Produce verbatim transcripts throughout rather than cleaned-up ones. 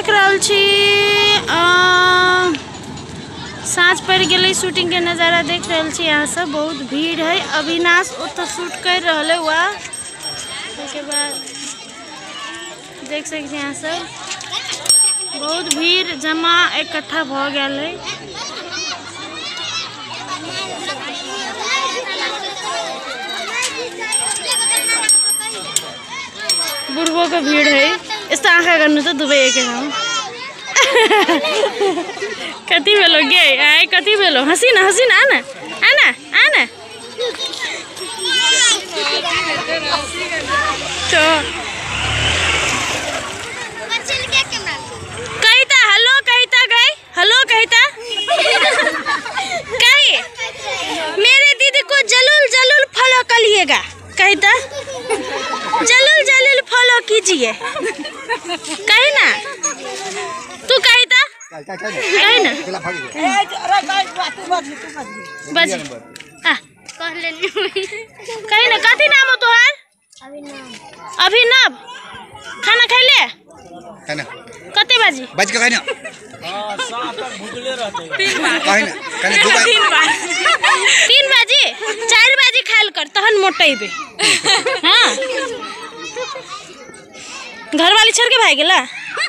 देख रहल छी साँझ पड़ गई शूटिंग के नज़ारा देख रहल छी। यहाँ सब बहुत भीड़ है। अविनाश उत शूट कर रहा है वहाँ के बाद देख सकते हैं। यहाँ सब बहुत भीड़ जमा इकट्ठा भ गया है। बुढ़बो का भीड़ है। इस आँखा करने तो दुबई के नाम कति भेलो गे आए कति भेलो हंसी ना हंसी ना आना आना आना तो कहता हेलो कहता गई हेलो कहता कही मेरे दीदी को जलूल जलूल फॉलो करिएगा कहता जलूल जलूल फॉलो कीजिए कही ना तू कहता कही ना बज कही ना कथी नाम हो तोहार अभिनव खाना खैले कते बाजी बज के कहना हां सात तक भूखले रहते कहना कहना दो बाजी तीन बाजी चार बाजी खाइल कर तहन मोटेबे हां घर वाली छोड़ के भाग गेला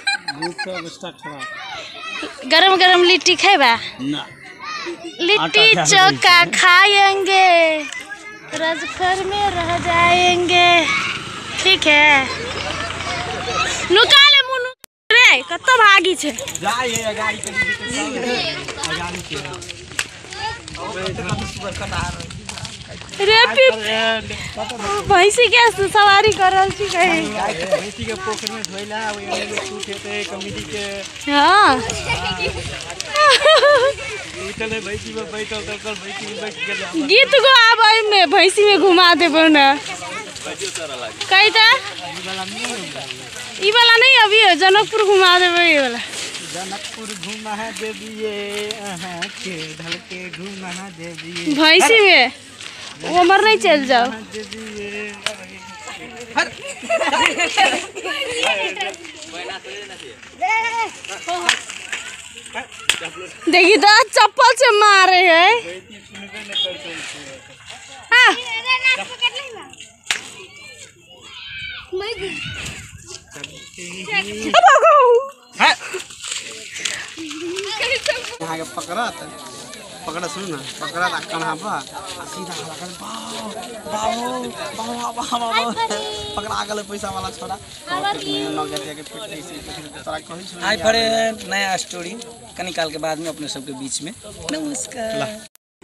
गरम गरम लिट्टी खाएबा ना लिट्टी चोखा खाएंगे राजघर में रह जाएंगे ठीक है। नुकाले मुनु रे कत भागी छे जाय ये गाड़ी के गाड़ी के रे भैंसी के सवारी कर रहल छी कहीं भैंसी के पोखर में धोइला ओइ में छूट हेते कमिटी के हां उतले भैंसी में बैठल त कल भैंसी में बैठ के गीत गो आबै में भैंसी में घुमा देबो ना कहता ई वाला नहीं अभी जनकपुर घुमा देबो ई वाला जनकपुर घुमा देबिए अहां के ढल के घुमा देबिए भैंसी में वो मर नहीं चल जाओ देखिए तो चप्पल से मारे है हाँ। पकड़ा पकड़ा सुन ना पकड़ा कहाँ बा सीधा बाबू बाबू बाबू पकड़ा गल पैसा वाला छोड़ा हाय फ्रेंड नया स्टोरी कनिकाल के बाद में अपने सबके बीच में नमस्कार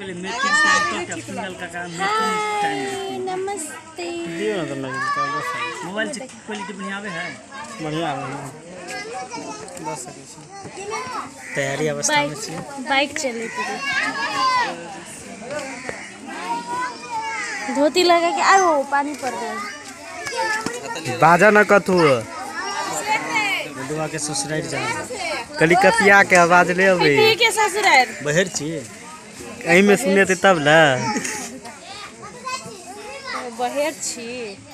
नमस्ते मोबाइल क्वालिटी बढ़िया है बढ़िया बस तैयारी अवस्था में छी बाइक चले धोती लगा के आओ पानी पड़ गया बाजा न कथू दुआ के ससुराल जा कली कतिया के आवाज ले अबे के ससुराल बहर छी एही में सुने ते तब ला बहर छी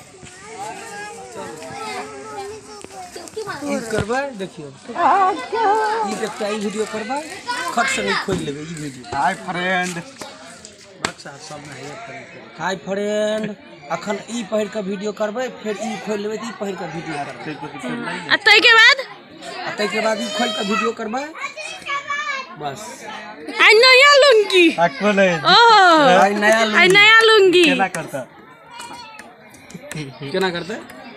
ई करबा देखियो ई देखता ई वीडियो करबा खट से नहीं खोल लेबे ई वीडियो हाय फ्रेंड बक्सा सब में है फ्रेंड हाय फ्रेंड अखन ई पहिर के वीडियो करबे फिर ई खोल लेबे ई पहिर के वीडियो करबे आ तई के बाद आ तई के बाद ई खोल के वीडियो करबे बस आई नया लुंगी आको ले ओह आई नया लुंगी आई नया लुंगी केना करता केना करते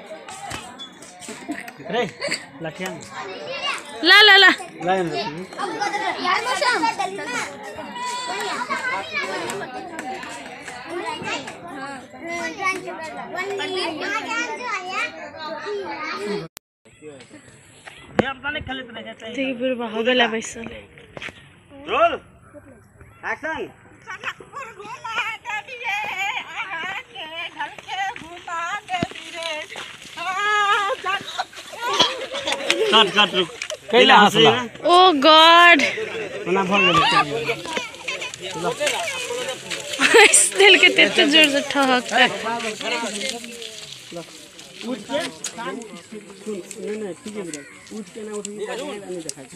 रे लखिया ला ला ला ला यार मौसम ये अपना ने खेलत रह जाते हैं ठीक बुढ़बा हो गेला बैसल रोल एक्शन काट काट रुक कैला हंसला ओ गॉड बना भर गेल इस दिल के तेते जोर से ठहकता उठ के सुन नहीं नहीं ठीक है बेटा उठ के ना उठ नहीं दिखाई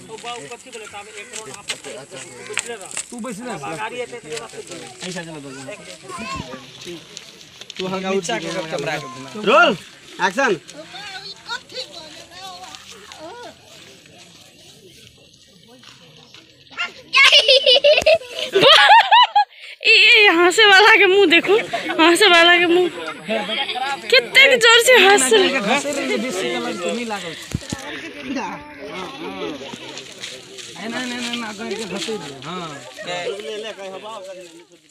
तू बैठ ना ऐसा चलो दो तू हल्का उठ के कैमरा रोल एक्शन हंसे वाला के मुंह देखो हंसे वाला के मुंह कितने जोर से हंस नहीं लागल हां हां नहीं नहीं नहीं ना गन के घसे हां ले ले कहीं हवा